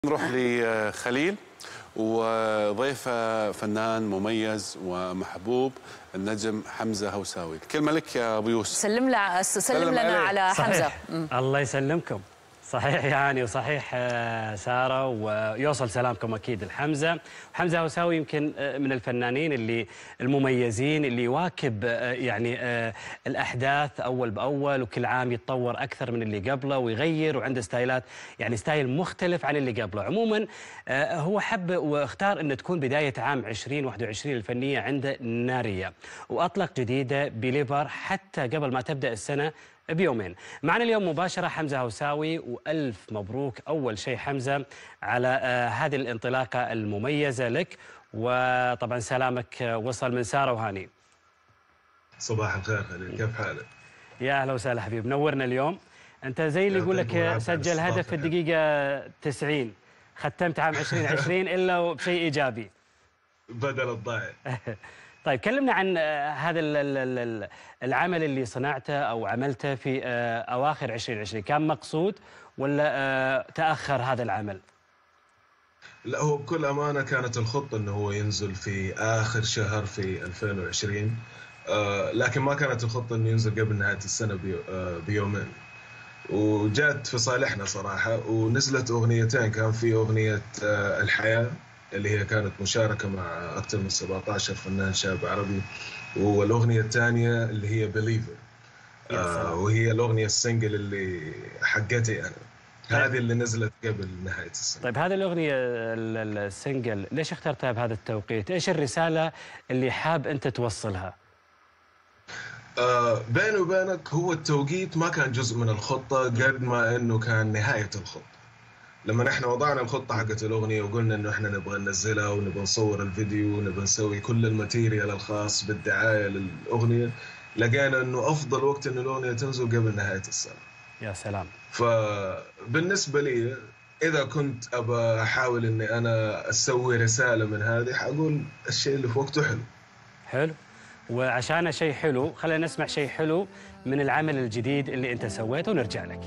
نروح لخليل وضيفه فنان مميز ومحبوب النجم حمزة هوساوي. الكلمة لك يا أبو يوسف. سلم لنا على حمزة. الله يسلمكم. صحيح يعني وصحيح سارة، ويوصل سلامكم أكيد لحمزة. حمزة هوساوي يمكن من الفنانين اللي المميزين اللي يواكب يعني الأحداث أول بأول، وكل عام يتطور أكثر من اللي قبله ويغير، وعنده ستايلات يعني ستايل مختلف عن اللي قبله. عموما هو حب واختار أن تكون بداية عام 2021 الفنية عنده نارية، وأطلق جديدة بليبر حتى قبل ما تبدأ السنة بيومين. معنا اليوم مباشرة حمزة هوساوي، وألف مبروك أول شيء حمزة على هذه الانطلاقة المميزة لك، وطبعا سلامك وصل من سارة وهاني. صباح الخير خليل، كيف حالك؟ يا أهلا وسهلا حبيب، نورنا اليوم. أنت زي اللي يقول لك سجل هدف في الدقيقة 90، ختمت عام 2020 إلا بشيء إيجابي بدل الضايع. طيب كلمنا عن هذا العمل اللي صنعته أو عملته في أواخر 2020، كان مقصود ولا تأخر هذا العمل؟ لا، هو بكل أمانة كانت الخطة أنه هو ينزل في آخر شهر في 2020، لكن ما كانت الخطة أنه ينزل قبل نهاية السنة بيومين، وجات في صالحنا صراحة. ونزلت أغنيتين، كان في أغنية الحياة اللي هي كانت مشاركة مع أكثر من 17 فنان شاب عربي، والأغنية الثانية اللي هي بليفر، وهي الأغنية السنجل اللي حقتي أنا. هذه اللي نزلت قبل نهاية السنة. طيب هذه الأغنية السنجل ليش اخترتها بهذا التوقيت؟ إيش الرسالة اللي حاب أنت توصلها؟ بيني وبينك هو التوقيت ما كان جزء من الخطة قد ما إنه كان نهاية الخطة. لما نحن وضعنا الخطة حقت الأغنية وقلنا إنه إحنا نبغى ننزلها ونبغى نصور الفيديو ونبغى نسوي كل الماتيريال الخاص بالدعاية للأغنية، لقينا إنه أفضل وقت إن الأغنية تنزل قبل نهاية السنة. يا سلام. فبالنسبة لي إذا كنت أبى أحاول إني أنا أسوي رسالة من هذه، حقول الشيء اللي في وقته حلو. حلو، وعشان شيء حلو خلينا نسمع شيء حلو من العمل الجديد اللي أنت سويته ونرجع لك.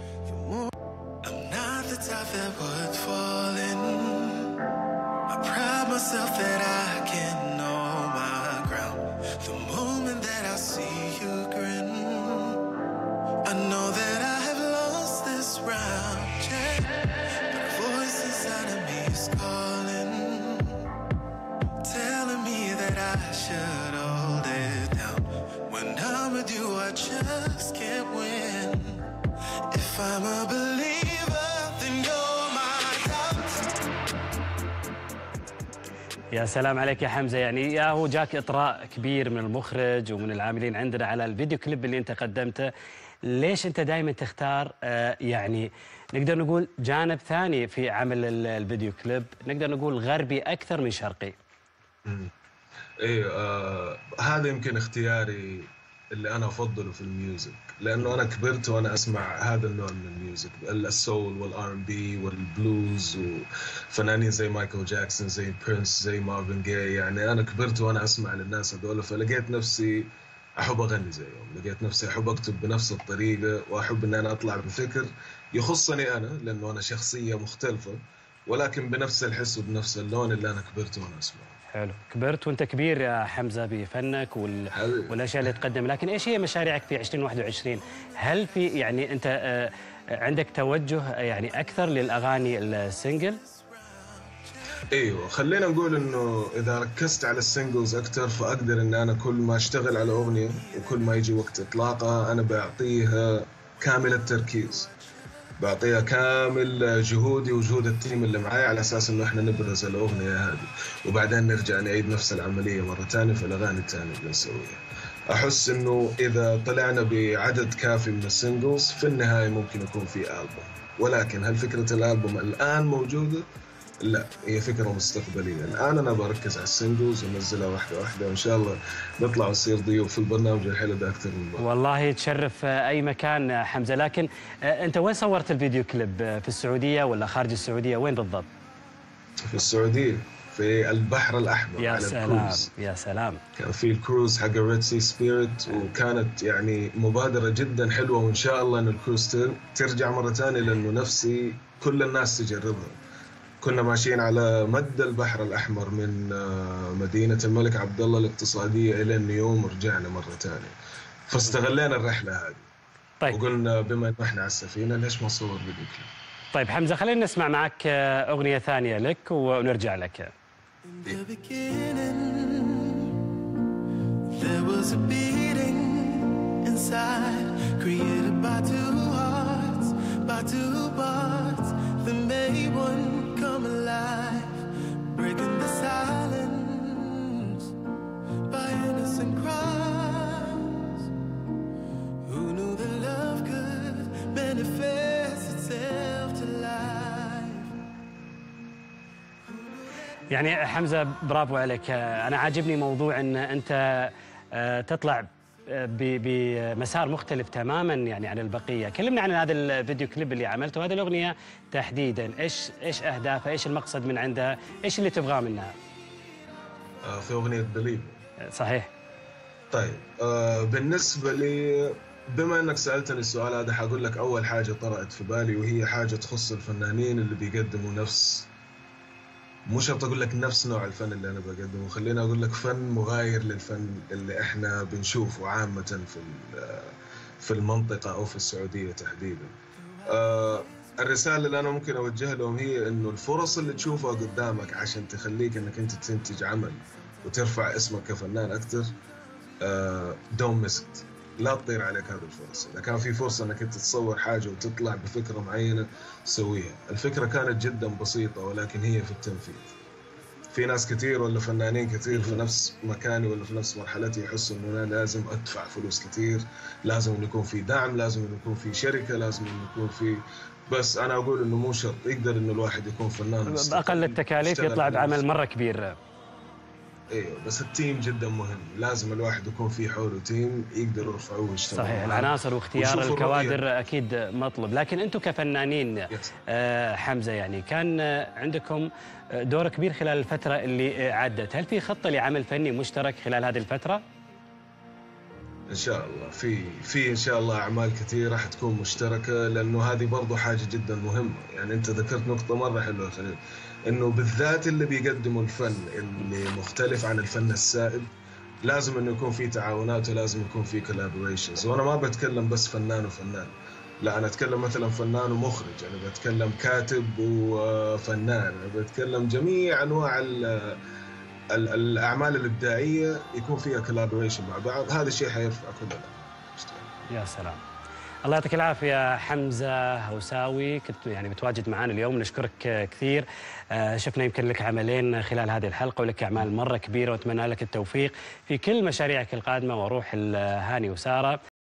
myself that I can know my ground. The moment that I see you grin, I know that I have lost this round. Yeah. But a voice inside of me is calling, telling me that I should hold it down. When I'm with you, I just can't win. If I'm a believer, then you're my doubt. يا سلام عليك يا حمزة، يعني يا هو جاك إطراء كبير من المخرج ومن العاملين عندنا على الفيديو كليب اللي أنت قدمته. ليش أنت دائما تختار يعني نقدر نقول جانب ثاني في عمل الفيديو كليب، نقدر نقول غربي أكثر من شرقي؟ إيه، هذا يمكن اختياري اللي أنا أفضله في الميوزك، لأنه أنا كبرت وأنا أسمع هذا النوع من الميوزك، السول والR&B والبلوز، وفنانين زي مايكل جاكسون، زي برينس، زي مارفن جاي. يعني أنا كبرت وأنا أسمع للناس هذول، فلقيت نفسي أحب أغني زيهم، لقيت نفسي أحب أكتب بنفس الطريقة، وأحب أن أنا أطلع بفكر يخصني أنا، لأنه أنا شخصية مختلفة ولكن بنفس الحس وبنفس اللون اللي أنا كبرت وأنا أسمعه. حلو، كبرت وانت كبير يا حمزة بفنك والاشياء اللي تقدم، لكن ايش هي مشاريعك في 2021؟ هل في يعني انت عندك توجه يعني اكثر للاغاني السنجل؟ ايوه، خلينا نقول انه اذا ركزت على السنجلز اكثر فاقدر ان انا كل ما اشتغل على اغنية وكل ما يجي وقت اطلاقها انا بعطيها كامل التركيز، بعطيها كامل جهودي وجهود التيم اللي معايا على اساس انه احنا نبرز الاغنيه هذه، وبعدين نرجع نعيد نفس العمليه مره ثانيه في الاغاني الثانيه اللي نسويها. احس انه اذا طلعنا بعدد كافي من السنجلز في النهايه ممكن يكون في ألبوم، ولكن هل فكره الألبوم الان موجوده؟ لا، هي فكرة مستقبلية. الآن أنا بركز على السنجلز وننزلها واحدة واحدة، وإن شاء الله نطلع ونصير ضيوف في البرنامج الحلو ده أكثر من مرة. والله تشرف أي مكان حمزة. لكن أنت وين صورت الفيديو كليب؟ في السعودية ولا خارج السعودية؟ وين بالضبط؟ في السعودية، في البحر الأحمر. يا على سلام الكروز. يا سلام. كان في الكروز حق الريد سي سبيريت، وكانت يعني مبادرة جدا حلوة، وإن شاء الله إن الكروز ترجع مرة ثانية، لأنه نفسي كل الناس تجربها. كنا ماشيين على مد البحر الأحمر من مدينة الملك عبد الله الاقتصادية إلى النيوم، ورجعنا مرة ثانية. فاستغلينا الرحلة هذه. طيب. وقلنا بما إنه إحنا على السفينة ليش ما نصور فيديو كليب؟ طيب حمزة، خلينا نسمع معك أغنية ثانية لك ونرجع لك. There was a beating inside, created by two hearts, that made one come alive, breaking the silence by innocent cries. Who knew that love could manifest itself to life? يعني حمزة برافو عليك. أنا عاجبني موضوع أن أنت تطلع بمسار مختلف تماما يعني عن البقيه. كلمنا عن هذا الفيديو كليب اللي عملته، هذه الاغنيه تحديدا، ايش اهدافها، ايش المقصد من عندها، ايش اللي تبغاه منها؟ في اغنيه بليف. صحيح. طيب بالنسبه لي، بما انك سالتني السؤال هذا، حقول لك اول حاجه طرأت في بالي، وهي حاجه تخص الفنانين اللي بيقدموا نفس، مش شرط اقول لك نفس نوع الفن اللي انا بقدمه، خليني اقول لك فن مغاير للفن اللي احنا بنشوفه عامه في المنطقه او في السعوديه تحديدا. الرساله اللي انا ممكن اوجهها لهم هي انه الفرص اللي تشوفها قدامك عشان تخليك انك انت تنتج عمل وترفع اسمك كفنان اكثر، don't miss it. لا تطير عليك هذه الفرص. إذا كان في فرصة أنك تصور حاجة وتطلع بفكرة معينة سويها. الفكرة كانت جدا بسيطة، ولكن هي في التنفيذ. في ناس كثير ولا فنانين كثير في نفس مكاني ولا في نفس مرحلتي يحسوا أنه أنا لازم أدفع فلوس كثير، لازم أن يكون في دعم، لازم أن يكون في شركة، لازم أن يكون في، بس أنا أقول أنه مو شرط، يقدر أنه الواحد يكون فنان بأقل التكاليف يطلع بعمل مرة كبير. ايوه، بس التيم جدا مهم، لازم الواحد يكون في حوله تيم يقدروا يرفعوه ويشتغلوا. صحيح، العناصر واختيار الكوادر اكيد مطلوب، لكن انتم كفنانين حمزة يعني كان عندكم دور كبير خلال الفترة اللي عدت، هل في خطة لعمل فني مشترك خلال هذه الفترة؟ ان شاء الله في ان شاء الله اعمال كثيره حتكون مشتركه، لانه هذه برضو حاجه جدا مهمه. يعني انت ذكرت نقطه مره حلوه خليل، انه بالذات اللي بيقدموا الفن اللي مختلف عن الفن السائد لازم انه يكون في تعاونات ولازم يكون في كولابوريشنز. وانا ما بتكلم بس فنان وفنان، لا انا اتكلم مثلا فنان ومخرج، انا بتكلم كاتب وفنان، انا بتكلم جميع انواع الأعمال الإبداعية يكون فيها كولابوريشن مع بعض. هذا الشيء حيرفع كلنا. يا سلام، الله يعطيك العافية حمزة هوساوي، كنت يعني بتواجد معنا اليوم، نشكرك كثير. شفنا يمكن لك عملين خلال هذه الحلقة ولك أعمال مرة كبيرة، وأتمنى لك التوفيق في كل مشاريعك القادمة، وروح الهاني وسارة.